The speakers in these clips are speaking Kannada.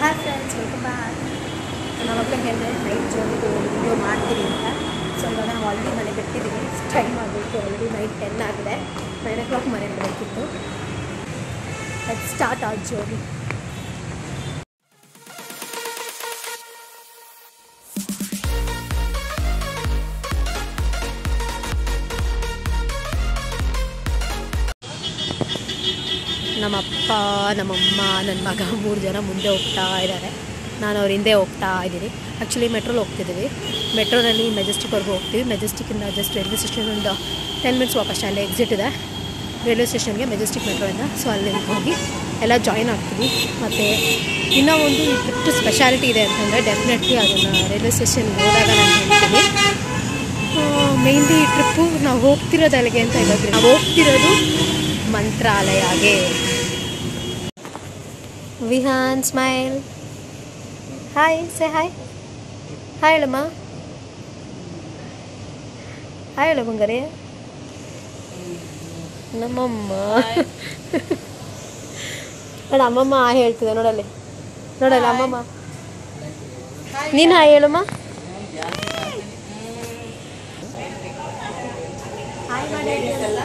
Hi friends, welcome back. ನಾನು ಅವಾಗಲೇ ಹೇಳಿದೆ ನೈಟ್ ಜರ್ನಿದು ವಿಡಿಯೋ ಮಾಡ್ತೀನಿ ಅಂತ. ಸೊ ಇವಾಗ ನಾವು ಆಲ್ರೆಡಿ ಮನೆ ಬಿಟ್ಟಿದ್ದೀವಿ. ಟೈಮ್ ಆಗಬೇಕು, ಆಲ್ರೆಡಿ ನೈಟ್ 10 ಆಗಿದೆ. 9 o'clock ಮನೆ ಬಿಡಬೇಕಿತ್ತು. Let's start our journey. ನಮ್ಮಪ್ಪ, ನಮ್ಮಮ್ಮ, ನನ್ನ ಮಗ 3 ಜನ ಮುಂದೆ ಹೋಗ್ತಾ ಇದ್ದಾರೆ. ನಾನು ಅವ್ರ ಹಿಂದೆ ಹೋಗ್ತಾ ಇದ್ದೀನಿ. ಆ್ಯಕ್ಚುಲಿ ಮೆಟ್ರೋಲಿ ಹೋಗ್ತಿದ್ದೀವಿ. ಮೆಟ್ರೋನಲ್ಲಿ ಮೆಜೆಸ್ಟಿಕ್ವರೆಗೂ ಹೋಗ್ತೀವಿ. ಮೆಜೆಸ್ಟಿಕ್ಕಿಂದ ಜಸ್ಟ್ ರೈಲ್ವೆ ಸ್ಟೇಷನ್ ಒಂದು 10 ಮಿನಿಟ್ಸ್ ವಾಕ್ ಅಷ್ಟೇ. ಅಲ್ಲೇ ಎಕ್ಸಿಟ್ ಇದೆ ರೈಲ್ವೆ ಸ್ಟೇಷನ್ಗೆ, ಮೆಜೆಸ್ಟಿಕ್ ಮೆಟ್ರೋಯಿಂದ. ಸೊ ಅಲ್ಲಿ ಹೋಗಿ ಎಲ್ಲ ಜಾಯಿನ್ ಆಗ್ತೀವಿ. ಮತ್ತು ಇನ್ನೂ ಒಂದು ಈ ಟ್ರಿಪ್ ಸ್ಪೆಷಾಲಿಟಿ ಇದೆ ಅಂತಂದರೆ ಡೆಫಿನೆಟ್ಲಿ ಅದನ್ನು ರೈಲ್ವೆ ಸ್ಟೇಷನ್ಗೆ ಹೋದಾಗ ನಾನು ಹೇಳ್ತೀನಿ. ಮೇಯ್ನ್ಲಿ ಈ ಟ್ರಿಪ್ಪು ನಾವು ಹೋಗ್ತಿರೋದು ಅಲ್ಲಿಗೆ ಅಂತ ಇರೋದ್ರಿಂದ ನಾವು ಹೋಗ್ತಿರೋದು ಮಂತ್ರಾಲಯಗೆ. Vihaan smile, hi, say hi. Hi ಹೇಳಮ್ಮ, ಹಾಯ್ ಹೇಳ ಬಂಗಾರಿ. ನಮ್ಮಮ್ಮ ನೋಡ, ಅಮ್ಮಮ್ಮ ಹಾಯ್ ಹೇಳ್ತಿದ್ದೆ ನೋಡಲ್ಲಿ, ನೋಡಲ್ಲ ಅಮ್ಮಮ್ಮ. ನೀನು ಹಾಯ್ ಹೇಳಮ್ಮ. ಹಾಯ್ ಮಾಡಿ.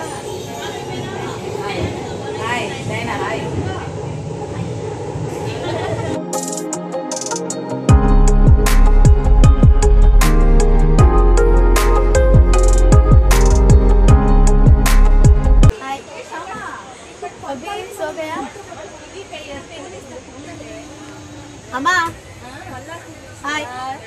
ಅಮ್ಮ ಹಾಯ್.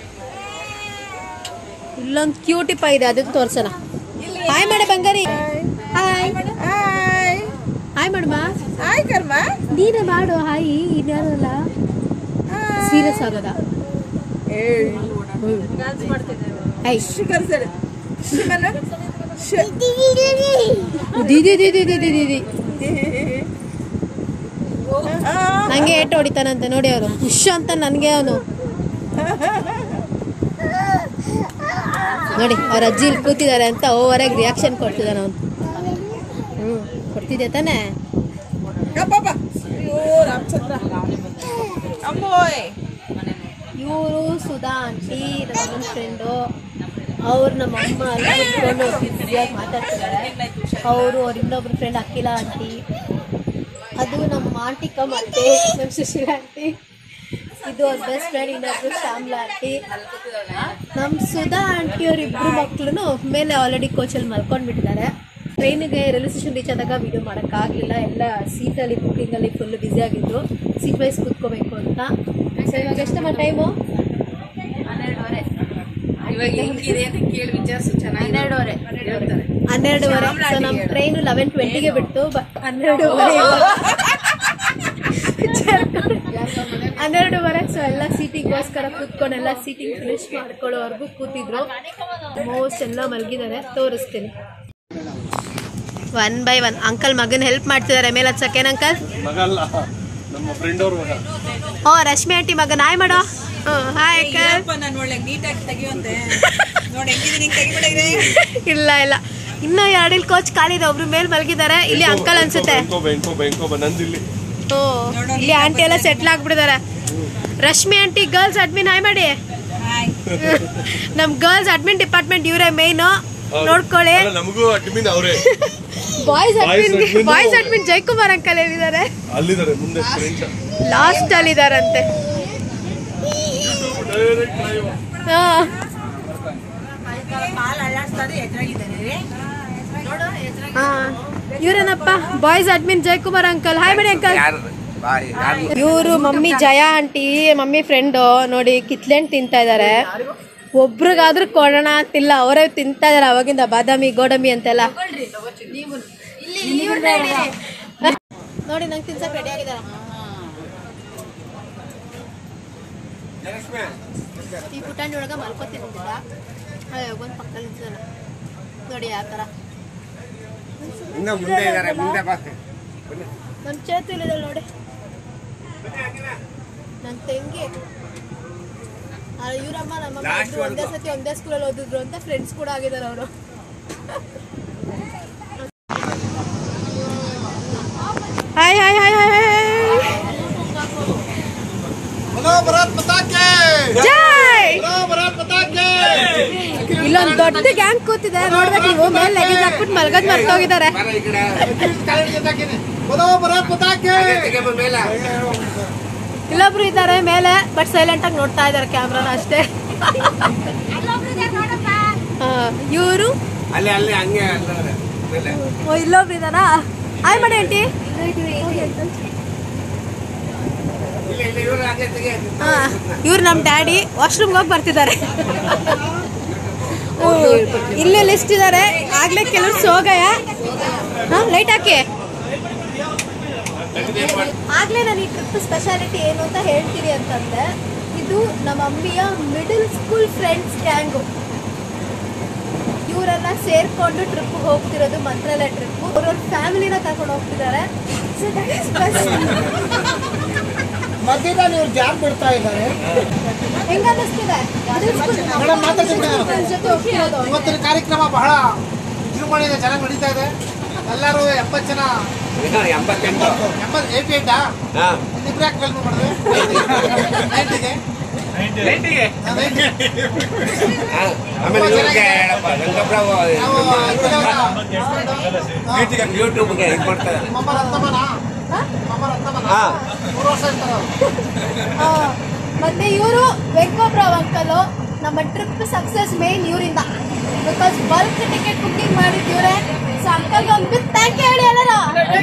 ಇಲ್ಲೊಂದು ಕ್ಯೂಟಿಪ್ಪ ಇದೆ, ಅದಕ್ಕೆ ತೋರ್ಸೋಣ. ಹಾಯ್ ಮಾಡೆ ಬಂಗಾರಿ. ಹಾಯ್ ಹಾಯ್ ಮಾಡಮ್ಮ. ಹಾಯ್ ಕರ್ಮ, ನೀನೇ ಮಾಡು ಹಾಯ್. ಇನ್ಯಾರಲ್ಲ ಸೀರಿಯಸ್ ಆಗದ. ದೀದಿ ದೀದಿ ದೀದಿ ದೀದಿ ನಂಗೆ ಏಟು ಹೊಡಿತಾನಂತೆ ನೋಡಿ ಅವನು. ಖುಷ್ ಅಂತ ನನಗೆ ಅವನು ನೋಡಿ. ಅವ್ರ ಅಜ್ಜಿ ಇಲ್ಲಿ ಕೂತಿದ್ದಾರೆ ಅಂತ ಓವರಾಗಿ ರಿಯಾಕ್ಷನ್ ಕೊಡ್ತಿದ್ದಾನೆ ಅವನು. ಕೊಡ್ತಿದ್ದೆ ತಾನೆ. ಇವರು ಸುಧಾ ಆಂಟಿ, ನನ್ನ ಫ್ರೆಂಡು. ಅವ್ರು ನಮ್ಮ ಅಮ್ಮ ಎಲ್ಲ ಕುತ್ಕೊಂಡು ಬ್ಯುಸಿಯಾಗಿ ಮಾತಾಡ್ತಿದ್ದಾರೆ. ಅವರು ಅವ್ರ ಇನ್ನೊಬ್ರು ಫ್ರೆಂಡ್ ಅಖಿಲ ಆಂಟಿ. ಅದು ನಮ್ಮ ಆಂಟಿ ಕಮ್ ಅತ್ತೆ, ನಮ್ಮ ಸುಶೀಲಾ ಆಂಟಿ. ಇದು ಅವ್ರ ಬೆಸ್ಟ್ ಫ್ರೆಂಡ್ ಇನ್ನೊಬ್ರು ಶ್ಯಾಮ್ಲಾ ಆಂಟಿ. ನಮ್ಮ ಸುಧಾ ಆಂಟಿ ಅವರಿಬ್ಬರು ಮಕ್ಕಳು ಮೇಲೆ ಆಲ್ರೆಡಿ ಕೋಚಲ್ಲಿ ಮಲ್ಕೊಂಡ್ಬಿಟ್ಟಿದ್ದಾರೆ. ಟ್ರೈನಿಗೆ ರೈಲ್ವೆ ಸ್ಟೇಷನ್ ರೀಚ್ ಆದಾಗ ವೀಡಿಯೋ ಮಾಡೋಕ್ಕಾಗಲಿಲ್ಲ. ಎಲ್ಲ ಸೀಟಲ್ಲಿ ಬುಕ್ಕಿಂಗಲ್ಲಿ ಫುಲ್ ಬ್ಯುಸಿ ಆಗಿದ್ರು. ಸೀಟ್ ವೈಸ್ ಕೂತ್ಕೋಬೇಕು ಅಂತ. ಸೊ ಇವಾಗ ಎಷ್ಟಮ್ಮ ಟೈಮು? 12:30. ಇವಾಗ ಹೆಂಗಿದೆ ಅಂತ ಕೇಳಿ ವಿಚಾರಿಸು. ಚೆನ್ನಾಗಿ 12:30. ಸೊ ನಮ್ಮ ಟ್ರೈನು 11:20ಗೆ ಬಿಟ್ಟು 12:30. ಸೊ ಎಲ್ಲ ಸೀಟಿಗೋಸ್ಕರ ಕೂತ್ಕೊಂಡು ಎಲ್ಲ ಸೀಟಿಂಗ್ ಫಿನಿಶ್ ಮಾಡ್ಕೊಳ್ಳೋವರೆಗೂ ಕೂತಿದ್ರು. ಮೋಸ್ಟ್ ಎಲ್ಲ ಮಲಗಿದ್ದಾರೆ. ತೋರಿಸ್ತೀನಿ 1 by 1. ಅಂಕಲ್ ಮಗನ ಹೆಲ್ಪ್ ಮಾಡ್ತಿದ್ದಾರೆ ಮೇಲೆ ಹಚ್ಚಕ್ಕೆ. ಅಂಕಲ್ ಓ ರಶ್ಮಿ ಆಂಟಿ ಮಗನ. ಹಾಯ್ ಮಾಡೋ. Hi uncle. ಇಲ್ಲ ಇಲ್ಲ, ಇನ್ನೂ 2 ಕೋಚ್ ಖಾಲಿ ಇದೆ. ಒಬ್ರು ಮೇಲೆ ಮಲಗಿದ್ದಾರೆ. ಇಲ್ಲಿ ಅಂಕಲ್ ಅನ್ಸುತ್ತೆ. ಓ ಇಲ್ಲಿ ಆಂಟಿ ಎಲ್ಲ ಸೆಟ್ಲ್ ಆಗ್ಬಿಟ್ಟಿದ್ದಾರೆ. Rashmi aunty girls admin. Hi ಮಾಡಿ. ನಮ್ ಗರ್ಲ್ಸ್ ಅಡ್ಮಿನ್ ಡಿಪಾರ್ಟ್ಮೆಂಟ್ ಇವರೇ ಮೇನ್, ನೋಡ್ಕೊಳ್ಳಿ. ಬಾಯ್ಸ್ ಅಡ್ಮಿನ್ ಜಯಕುಮಾರ್ ಅಂಕಲ್ ಹೇಳಿದ್ದಾರೆ. ಲಾಸ್ಟ್ ಅಲ್ಲಿ ಇದಾರಂತೆ. ಇವ್ರೇನಪ್ಪ boys admin Jayakumar uncle. Hi ಮಾಡಿ ಅಂಕಲ್. ಇವರು mummy Jaya aunty, mummy friend. ನೋಡಿ ಕಿತ್ಲೆಂಟ್ ತಿಂತಾ ಇದಾರೆ. ಒಬ್ರಿಗಾದ್ರೂ ಕೊಡೋಣ ಅಂತಿಲ್ಲ, ಅವರೇ ತಿಂತಾ ಇದಾರೆ ಅವಾಗಿಂದ. ಬಾದಾಮಿ ಗೋಡಂಬಿ ಅಂತೆಲ್ಲ ನೋಡಿ. ನಂಗೆ ತಿನ್ಸಕ್ ರೆಡಿ ಆಗಿದಾರ. ಈ ಪುಟಾಣಿ ಒಳಗ ಮಲ್ಕೋತಿರ್ತಿದ್ದ. ಒಂದು ಪಕ್ಕದಲ್ಲಿ ನಿಂತಿದ್ದಾನೆ ನೋಡಿ ಯಾವ ಥರ. ನಮ್ಮ ಚೇತುಲಿದೆ ನೋಡಿ, ನನ್ನ ತಂಗಿ. ಇವರಮ್ಮ ನಮ್ಮಮ್ಮ ಒಂದೇ ಸತಿ ಒಂದೇ ಸ್ಕೂಲಲ್ಲಿ ಓದಿದ್ರು ಅಂತ ಫ್ರೆಂಡ್ಸ್ ಕೂಡ ಆಗಿದ್ದಾರೆ ಅವರು. Hi hi hi hi hi. ಇಲ್ಲೊಂದು ದೊಡ್ಡ ಗ್ಯಾಂಗ್ ಕೂತಿದೆ ನೋಡ್ಬೇಕು ನೀವು. ಮೇಲೆ ಲಗೇಜ್ ಹಾಕ್ಬಿಟ್ಟು ಮಲ್ಗದ್ ಮರ್ತೋಗಿದ್ದಾರೆ. ಇಲ್ಲೊಬ್ರು ಇದ್ದಾರೆ ಮೇಲೆ, ಬಟ್ ಸೈಲೆಂಟ್ ಆಗಿ ನೋಡ್ತಾ ಇದ್ದಾರೆ ಕ್ಯಾಮ್ರಾನ ಅಷ್ಟೇ. ಇವರು ಇಲ್ಲೊಬ್ರು ಇದ್ದಾರಾ? ಆಯ್ ಮಾಡಿ ಆಂಟಿ. ಇವ್ರು ನಮ್ಮ ಡ್ಯಾಡಿ ವಾಶ್ರೂಮ್ಗೆ ಹೋಗಿ ಬರ್ತಿದ್ದಾರೆ. ಇಲ್ಲೇ ಲಿಸ್ಟ್ ಇದ್ದಾರೆ. ಆಗ್ಲೇ ಕೆಲವರು ಸೋಗಯ ಲೈಟ್ ಹಾಕಿ. ಆಗ್ಲೇ ನಾನು ಈ ಟ್ರಿಪ್ ಸ್ಪೆಷಾಲಿಟಿ ಏನು ಅಂತ ಹೇಳ್ತೀನಿ ಅಂತಂದ್ರೆ, ಇದು ನಮ್ಮ ಅಮ್ಮಿಯ ಮಿಡಲ್ ಸ್ಕೂಲ್ ಫ್ರೆಂಡ್ಸ್ ಗ್ಯಾಂಗು. ಇವರೆಲ್ಲ ಸೇರ್ಕೊಂಡು ಟ್ರಿಪ್ ಹೋಗ್ತಿರೋದು, ಮಂತ್ರಾಲಯ ಟ್ರಿಪ್. ಅವ್ರವ್ರ ಫ್ಯಾಮಿಲಿನ ಕರ್ಕೊಂಡು ಹೋಗ್ತಿದ್ದಾರೆ. ಮಧ್ಯದಲ್ಲಿ ಇವ್ರು ಜಾಬ್ ಬಿಡ್ತಾ ಇದ್ದಾರೆ. ಹೆಂಗ ಅನ್ನಿಸ್ತಿದೆ ಇವತ್ತಿನ ಕಾರ್ಯಕ್ರಮ? ಬಹಳ ವಿಜೃಂಭಣೆಯಿಂದ ಚೆನ್ನಾಗಿ ನಡೀತಾ ಇದೆ. ಎಲ್ಲರೂ 70 ಜನ, 88 ಇನ್ನಿಬ್ರು ಯಾಕೆ ಕಲ್ಪನೆ ಮಾಡಿದ್ರೆ 90ಗೆ ಯೂಟ್ಯೂಬ್ಗೆ ಇದು ಮಾಡ್ತಾರೆ. ಮತ್ತೆ ಇವರು ವೆಂಕೋಬ್ರಾವ್ ಅಂಕಲ್. ನಮ್ಮ ಟ್ರಿಪ್ ಸಕ್ಸಸ್ ಮೇನ್ ಇವರಿಂದ. ಬಿಕಾಸ್ ಬಲ್ಕ್ ಟಿಕೆಟ್ ಬುಕಿಂಗ್ ಮಾಡಿದ್ದು ಇವರೇ. ಸೊ ಅಂಕಲ್ ಒಂದು ಥ್ಯಾಂಕ್ ಯು ಹೇಳಿ ಎಲ್ಲರೂ.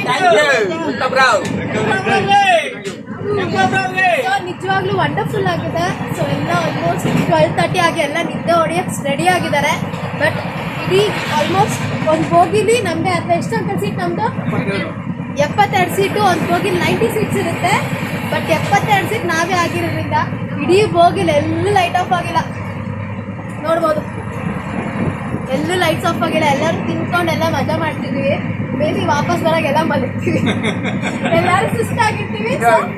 ನಿಜವಾಗ್ಲೂ ವಂಡರ್ಫುಲ್ ಆಗಿದೆ. ಸೊ ಎಲ್ಲ ಆಲ್ಮೋಸ್ಟ್ 12:30 ಆಗಿ ಎಲ್ಲ ನಿದ್ದೆ ಹೊಡೆಯಕ್ಕೆ ರೆಡಿ ಆಗಿದ್ದಾರೆ. ಬಟ್ ಇಡೀ ಆಲ್ಮೋಸ್ಟ್ ಒಂದು ಬೋಗಿಲಿ ನಮಗೆ ಅಥವಾ ಎಷ್ಟು ಅಂಕಲ್ ಸೀಟ್ ನಮ್ದು 72 ಸೀಟು. ಒಂದು ಬೋಗಿಲಿ 90 ಸೀಟ್ಸ್ ಇರುತ್ತೆ. ಬಟ್ 72 ಸೀಟ್ ನಾವೇ ಆಗಿರೋದ್ರಿಂದ ಇಡೀ ಬೋಗಿಲಿ ಎಲ್ಲೂ ಲೈಟ್ ಆಫ್ ಆಗಿಲ್ಲ. ನೋಡ್ಬೋದು, ಎಲ್ಲೂ ಲೈಟ್ಸ್ ಆಫ್ ಆಗಿಲ್ಲ. ಎಲ್ಲರೂ ತಿನ್ಕೊಂಡೆಲ್ಲ ಮಜಾ ಮಾಡ್ತಿದ್ದೀವಿ. ಬೇಬಿ ವಾಪಸ್ ಬರಾಗೆಲ್ಲ ಮಲಗ್ತೀವಿ. ಎಲ್ಲರೂ ಸುಸ್ತಾಗಿರ್ತೀವಿ.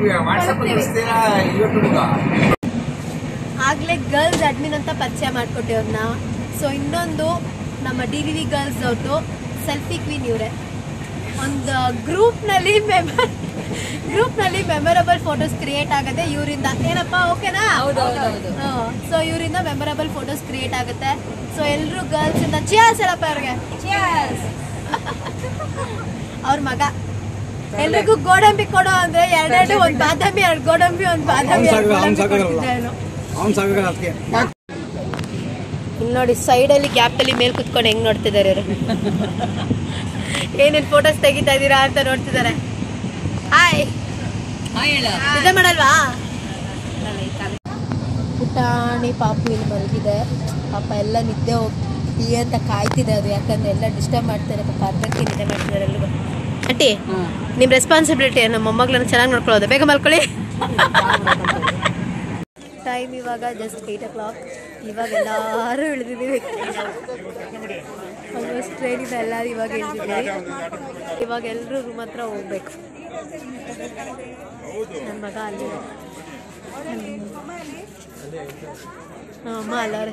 ಆಗ್ಲೇ ಗರ್ಲ್ಸ್ ಅಡ್ಮಿನ್ ಅಂತ ಪರಿಚಯ ಮಾಡ್ಕೊಟ್ಟಿವ್ರನ್ನ. ಸೊ ಇನ್ನೊಂದು ನಮ್ಮ DVV ಗರ್ಲ್ಸ್ ಅವ್ರದ್ದು ಸೆಲ್ಫಿ ಕ್ವೀನ್ ಇವರೇ. ಒಂದು ಗ್ರೂಪ್ನಲ್ಲಿ ಮೆಮೊರಬಲ್ ಫೋಟೋಸ್ ಕ್ರಿಯೇಟ್ ಆಗುತ್ತೆ ಇವರಿಂದ. ಏನಪ್ಪ ಓಕೆನಾ? ಸೊ ಇವರಿಂದ ಮೆಮೊರಬಲ್ ಫೋಟೋಸ್ ಕ್ರಿಯೇಟ್ ಆಗುತ್ತೆ. ಸೊ ಎಲ್ಲರೂ ಗರ್ಲ್ಸ್ ಇಂದ ಚಿಯರ್ಸ್ ಹೇಳಪ್ಪ ಅವ್ರಿಗೆ. ಅವ್ರ ಮಗ ಎಲ್ರಿಗೂ ಗೋಡಂಬಿ ಕೊಡೋ ಅಂದ್ರೆ 2 ಒಂದು ಬಾದಾಮಿ, 2 ಗೋಡಂಬಿ, 1 ಬಾದಾಮಿ. ಇಲ್ಲಿ ನೋಡಿ ಸೈಡಲ್ಲಿ ಗ್ಯಾಪಲ್ಲಿ ಮೇಲೆ ಕುತ್ಕೊಂಡು ಹೆಂಗ್ ನೋಡ್ತಿದ್ದಾರೆ ಇವರು. ಏನೇನು ಫೋಟೋಸ್ ತೆಗಿತಾ ಇದ್ದೀರಾ ಅಂತ ನೋಡ್ತಿದ್ದಾರೆ. ಹಾಯ್ ನಿದ್ದೆ ಮಾಡಲ್ವಾ? ಪುಟಾಣಿ ಪಾಪು ಇಲ್ಲಿ ಮಲಗಿದೆ. ಪಾಪ ಎಲ್ಲ ನಿದ್ದೆ ಹೋಗ್ತಿ ಅಂತ ಕಾಯ್ತಿದೆ ಅದು. ಯಾಕಂದ್ರೆ ಎಲ್ಲ ಡಿಸ್ಟರ್ಬ್ ಮಾಡ್ತಾರೆ. ಪಾಪ ಅರ್ಧಕ್ಕೆ ನಿದ್ದೆ ಮಾಡ್ತಿದ್ದಾರೆ ಎಲ್ಲರೂ. ಆಂಟಿ, ನಿಮ್ಮ ರೆಸ್ಪಾನ್ಸಿಬಿಲಿಟಿ ನಮ್ಮ ಮೊಮ್ಮಗಳನ್ನ ಚೆನ್ನಾಗಿ ನೋಡ್ಕೊಳ್ಳೋದು. ಬೇಗ ಮಲ್ಕೊಳ್ಳಿ. ಟೈಮ್ ಇವಾಗ ಜಸ್ಟ್ 8 o'clock. ಇವಾಗ ಎಲ್ಲರೂ ಇಳಿದಿದ್ದೀವಿ. ಆಲ್ಮೋಸ್ಟ್ ಟ್ರೈನಿಂದ ಎಲ್ಲರೂ ಇವಾಗ ಇಳಿದಿದ್ದೀವಿ. ಇವಾಗ ಎಲ್ಲರೂ ರೂಮ್ ಹತ್ರ ಹೋಗ್ಬೇಕು. ನನ್ನ ಮಗ ಅಲ್ಲಿ, ಅಮ್ಮ ಅಲ್ಲವ್ರೆ.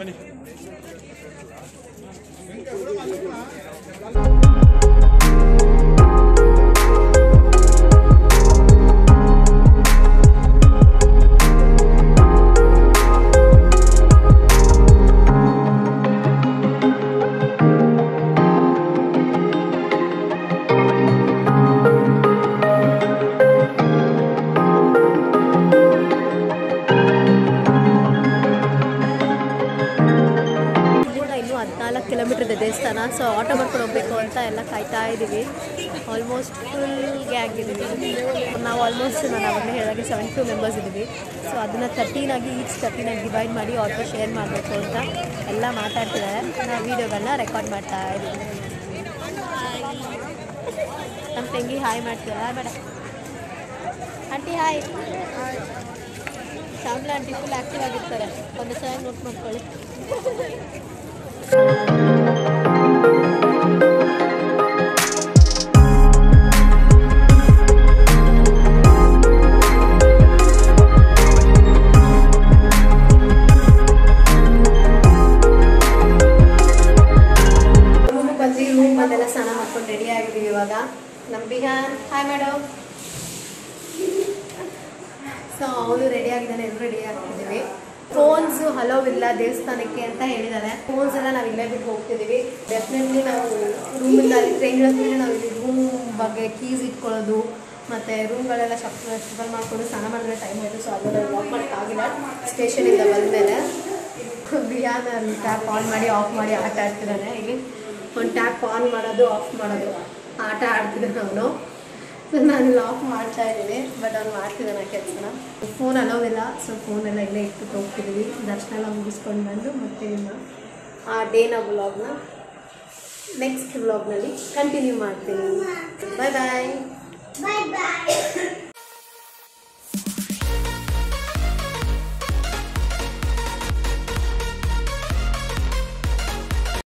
ದೇವಸ್ಥಾನ. ಸೊ ಆಟೋ ಮಾಡ್ಕೊಂಡು ಹೋಗ್ಬೇಕು ಅಂತ ಎಲ್ಲ ಕಾಯ್ತಾ ಇದ್ದೀವಿ. ಆಲ್ಮೋಸ್ಟ್ ಫುಲ್ ಗ್ಯಾಂಗ್ ಇದ್ದೀವಿ ನಾವು. ಆಲ್ಮೋಸ್ಟ್ ನಾನು ಅವಾಗಲೇ ಹೇಳಿದಾಗೆ 72 ಮೆಂಬರ್ಸ್ ಇದ್ದೀವಿ. ಸೊ ಅದನ್ನು 13 ಆಗಿ ಈಚ್ 13 ಆಗಿ ಡಿವೈಡ್ ಮಾಡಿ ಆಟೋ ಶೇರ್ ಮಾಡಬೇಕು ಅಂತ ಎಲ್ಲ ಮಾತಾಡ್ತಿದ್ದಾರೆ. ನಾವು ವೀಡಿಯೋಗಳನ್ನ ರೆಕಾರ್ಡ್ ಮಾಡ್ತಾ ಇದ್ದೀವಿ. ನಮ್ಮ ತಂಗಿ ಹಾಯ್ ಮಾಡ್ತೀವಿ. Hi madam. Aunty hi. Shyamala aunty full active ಆಗಿರ್ತಾರೆ. ಒಂದು ಚೆನ್ನಾಗಿ ನೋಟ್ ಮಾಡ್ಕೊಳ್ಳಿ. ರೂಮಲ್ಲೆಲ್ಲ ಸ್ನಾನ ಮಾಡ್ಕೊಂಡು ರೆಡಿ ಆಗಿದ್ದೀವಿ. ಇವಾಗ ನಮ್ಮ ಬಿಹಾನ್ ಹಾಯ್ ಮೇಡಮ್. ಸೊ ಅವನು ರೆಡಿಯಾಗಿ ಇದ್ದಾನೆ, ಎಲ್ಲರೂ ರೆಡಿ ಆಗ್ತಿದ್ದೀವಿ. ಫೋನ್ಸ್ ಹಲೋ ಇಲ್ಲ ದೇವಸ್ಥಾನಕ್ಕೆ ಅಂತ ಹೇಳಿದ್ದಾರೆ. ಫೋನ್ಸ್ ಎಲ್ಲ ನಾವು ಇಲ್ಲೇ ಬಿಟ್ಟು ಹೋಗ್ತಿದ್ದೀವಿ. ಡೆಫಿನೆಟ್ಲಿ ನಾವು ರೂಮಿಂದ ಟ್ರೈನ್ ಇರೋದ್ರಿಂದ ನಾವು ಇಲ್ಲಿ ರೂಮ್ ಬಗ್ಗೆ ಕೀಸ್ ಇಟ್ಕೊಳ್ಳೋದು ಮತ್ತು ರೂಮ್ಗಳೆಲ್ಲ ಶಫಲ್ ಮಾಡಿಕೊಂಡು ಸ್ನಾನ ಮಾಡಿದ್ರೆ ಟೈಮ್ ಆಯಿತು. ಸೊ ಅದೆಲ್ಲ ವಾಕ್ ಮಾಡೋಕ್ಕಾಗಿಲ್ಲ. ಸ್ಟೇಷನಿಂದ ಬಂದಮೇಲೆ ಬಿಯಾನ ಟ್ಯಾಪ್ ಆನ್ ಮಾಡಿ ಆಫ್ ಮಾಡಿ ಆಟ ಆಡ್ತಿದ್ದಾನೆ. ಇಲ್ಲಿ ಒಂದು ಟ್ಯಾಪ್ ಆನ್ ಮಾಡೋದು ಆಫ್ ಮಾಡೋದು ಆಟ ಆಡ್ತಿದ್ದಾನೆ ಅವನು. ಸೊ ನಾನು ಲಾಕ್ ಮಾಡ್ತಾ ಇದ್ದೀನಿ, ಬಟ್ ಅವ್ನು ಮಾಡ್ತಿದ್ದಾನೆ ಕೆಲಸನ. ಫೋನ್ ಅಲೋವಿಲ್ಲ, ಸೊ ಫೋನೆಲ್ಲ ಇಲ್ಲೇ ಇಟ್ಬಿಟ್ಟು ಹೋಗ್ತಿದ್ದೀವಿ. ದರ್ಶನ ಎಲ್ಲ ಮುಗಿಸ್ಕೊಂಡು ಬಂದು ಮತ್ತೆ ಆ ಡೇನ ವ್ಲಾಗ್ನ ನೆಕ್ಸ್ಟ್ ವ್ಲಾಗ್ನಲ್ಲಿ ಕಂಟಿನ್ಯೂ ಮಾಡ್ತೀನಿ. ಬಾಯ್ ಬಾಯ್.